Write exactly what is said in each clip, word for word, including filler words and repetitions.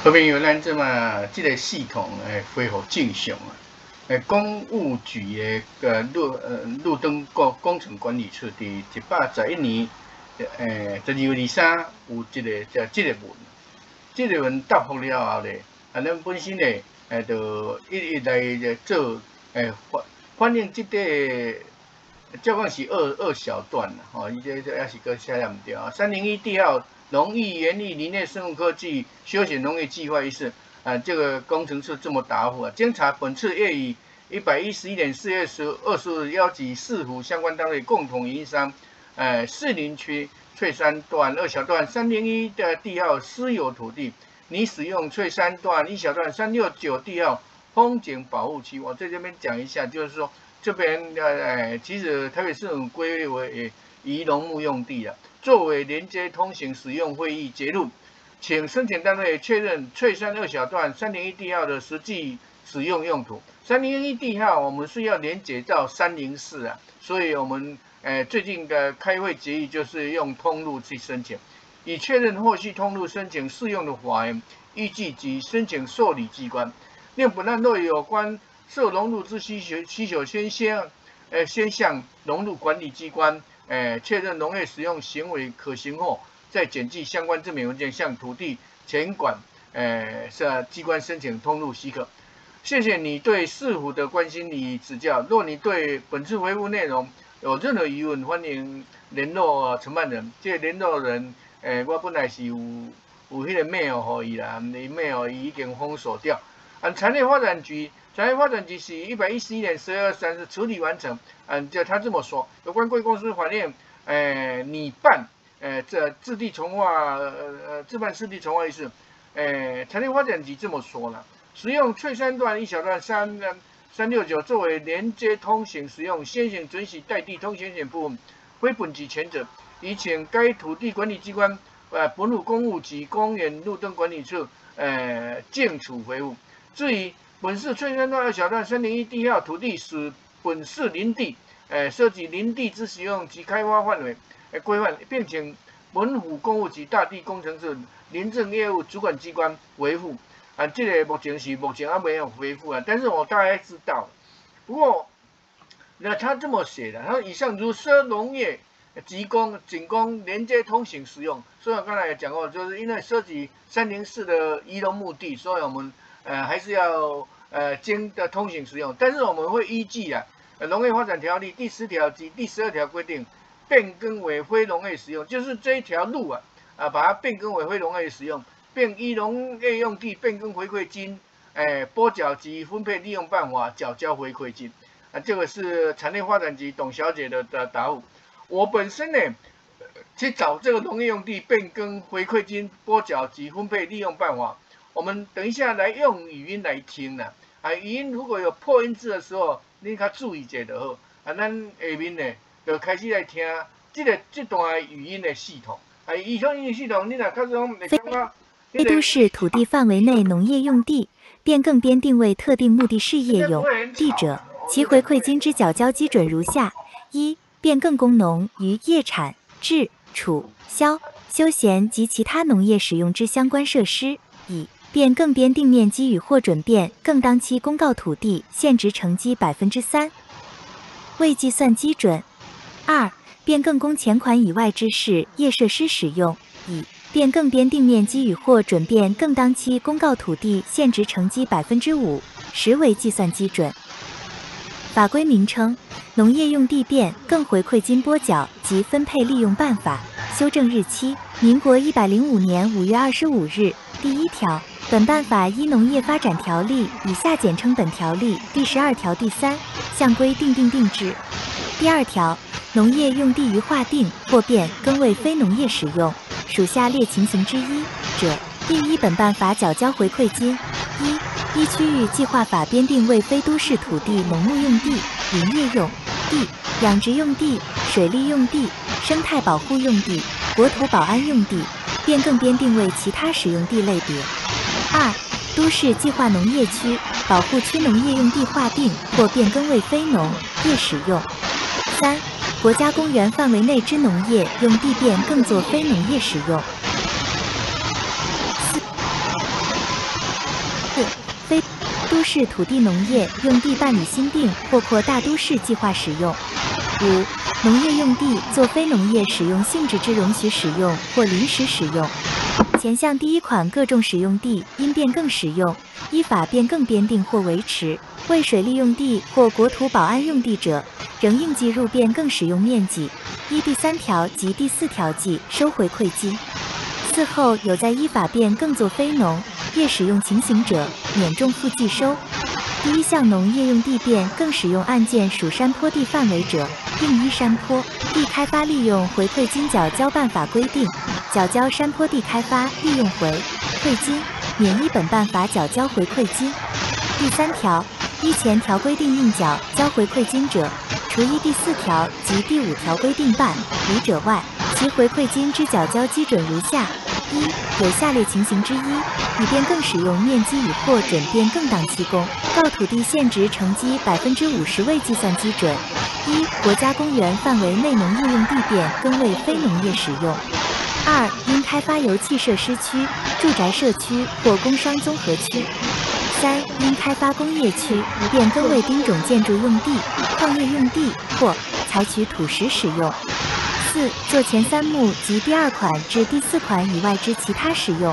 好朋友，咱即嘛，即个系统诶恢复正常啊。诶，公务局诶个路呃路灯工工程管理处伫一百十一年诶十二月二三有一个叫即个文，即个文答复了后咧，啊，咱本身咧诶就一一来做诶反反映即个。照讲是二二小段啦，吼、哦，伊这这也是个写了唔对啊。三零一地号农业园艺林业生物科技休闲农业计划一事，啊，这个工程师这么答复啊。经查，本次业以一百一十一年四月十二十日邀集市府相关单位共同营商，呃，士林区翠山段二小段三零一的地号私有土地，拟使用翠山段一小段三六九地号风景保护区。我在这边讲一下，就是说。这边呃，其实台北市政府归类为宜农牧用地啊，作为连接通行使用会议节录，请申请单位确认翠山二小段三零一地号的实际使用用途。三零一地号我们是要连接到三零四啊，所以我们呃最近的开会决议就是用通路去申请，以确认后续通路申请适用的法源依据及申请受理机关。另本案若有关受农入之需求需求先先，呃，先向农入管理机关，呃，确认农业使用行为可行后，再检具相关证明文件，向土地前管，呃，是机关申请通入许可。谢谢你对市府的关心与指教。若你对本次回复内容有任何疑问，欢迎联络承办人。这个联络人，呃，我本来是有有迄个 mail 给伊啦，你 mail 伊已经封锁掉。按产业发展局。产业发展局是一百一十一年十二月三日处理完成，嗯，就他这么说，有关贵公司法令，呃，拟办，呃，这置地重划，呃呃，自办市地重划一事，呃，产业发展局这么说了，使用翠山段一小段三三六九作为连接通行使用，先行准许代地通行险部分归本局全责，已请该土地管理机关，呃，本土公务局公园路灯管理处，呃，建处回复。至于本市翠山段二小段三零一地号土地属本市林地，呃，涉及林地之使用及开发范围呃规范，并请本府公务局大地工程处林政业务主管机关维护。啊，这个目前是目前还没有回复啊，但是我大概知道。不过，那他这么写的，他说以上如涉农业、及工、仅供连接通行使用，所以我刚才也讲过，就是因为涉及三零四的宜农牧地，所以我们。呃，还是要呃经的通行使用，但是我们会依据啊《农业发展条例》第十条及第十二条规定，变更为非农业使用，就是这一条路啊啊，把它变更为非农业使用，并依农业用地变更回馈金，呃拨缴及分配利用办法缴交回馈金啊，这个是产业发展局董小姐的的答复。我本身呢去找这个农业用地变更回馈金拨缴及分配利用办法。我们等一下来用语音来听啦，啊，语音如果有破音字的时候，你较注意一下就好。啊，咱下面呢就开始来听这个这段语音的系统。啊，以上语音系统，你若较种会感觉。 非都市土地范围内农业用地变更编定为特定目的事业用地者，其回馈金之缴交基准如下：一、变更供农于业产、制、储、销、休闲及其他农业使用之相关设施；以变更编定面积与或准变更当期公告土地现值乘积百分之三，未计算基准。二、变更供前款以外之事业设施使用，以变更编定面积与或准变更当期公告土地现值乘积百分之五，实为计算基准。法规名称：农业用地变更回馈金拨缴及分配利用办法。修正日期：民国一百零五年五月二十五日。第一条，本办法依农业发展条例（以下简称本条例）第十二条第三项规定定定制。第二条，农业用地于划定或变更为非农业使用，属下列情形之一者，应依本办法缴交回馈金：一、依区域计划法编定为非都市土地农牧用地、林业用地、养殖用地、水利用地、生态保护用地、国土保安用地，变更编定为其他使用地类别。二、都市计划农业区、保护区农业用地划定或变更为非农业使用。三、国家公园范围内之农业用地变更作非农业使用。四、 都市土地农业用地办理新定或扩大都市计划使用。五、农业用地作非农业使用性质之容许使用或临时使用。前项第一款各种使用地因变更使用，依法变更编定或维持为水利用地或国土保安用地者，仍应计入变更使用面积。依第三条及第四条计收回馈金。此后有在依法变更作非农业使用情形者，免重复计收。第一项农业用地变更使用案件属山坡地范围者，应依山坡地开发利用回馈金缴交办法规定，缴交山坡地开发利用回馈金，免依本办法缴交回馈金。第三条，依前条规定应缴交回馈金者，除依第四条及第五条规定办理者外，其回馈金之缴交基准如下：一、有下列情形之一，以变更使用面积与或准变更当期公告土地现值乘积百分之五十为计算基准。一、国家公园范围内农业用地变更为非农业使用。二、因开发油气设施区、住宅社区或工商综合区。三、因开发工业区变更为丁种建筑用地、矿业用地或采取土石使用。四、做前三目及第二款至第四款以外之其他使用。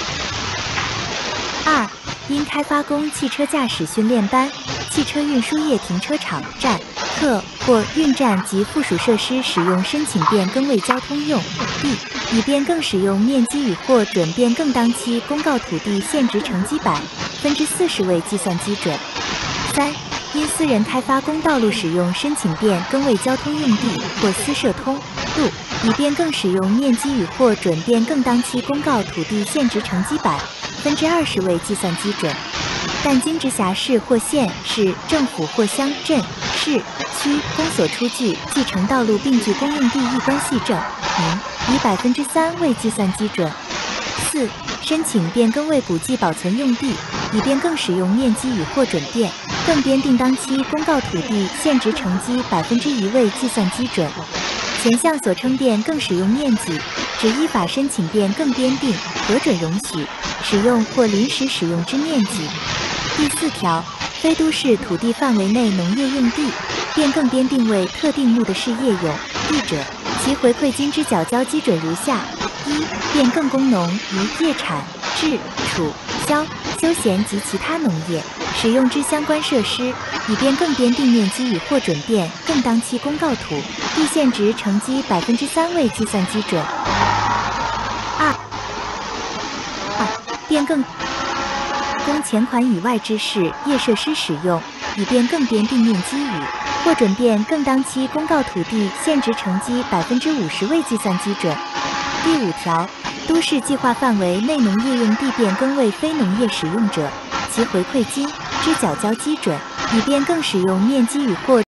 二、因开发供汽车驾驶训练班、汽车运输业停车场、站、客或运站及附属设施使用申请变更为交通用地，以变更使用面积与或准变更当期公告土地现值乘积百分之四十为计算基准。三、因私人开发公道路使用申请变更为交通用地或私设通路，以变更使用面积与或准变更当期公告土地现值乘积百分之二十为计算基准。但经直辖市或县市政府或乡镇市区公所出具继承道路并具公用地役关系证明，以百分之三为计算基准。四、申请变更为古迹保存用地，以变更使用面积与或准变更编定当期公告土地现值乘积百分之一为计算基准。前项所称变更使用面积，指依法申请变更编定、核准容许使用或临时使用之面积。第四条，非都市土地范围内农业用地变更编定为特定目的事业用地者，其回馈金之缴交基准如下：一、变更工农于业产、制、储、销、休闲及其他农业使用之相关设施，以变更编定面积与或准变更当期公告土地现值乘积百分之三为计算基准。二、二、变更供前款以外之事业设施使用，以变更编定面积与或准变更当期公告土地现值乘积百分之五十为计算基准。第五条，都市计划范围内农业用地变更为非农业使用者，其回馈金之缴交基准，以变更使用面积与或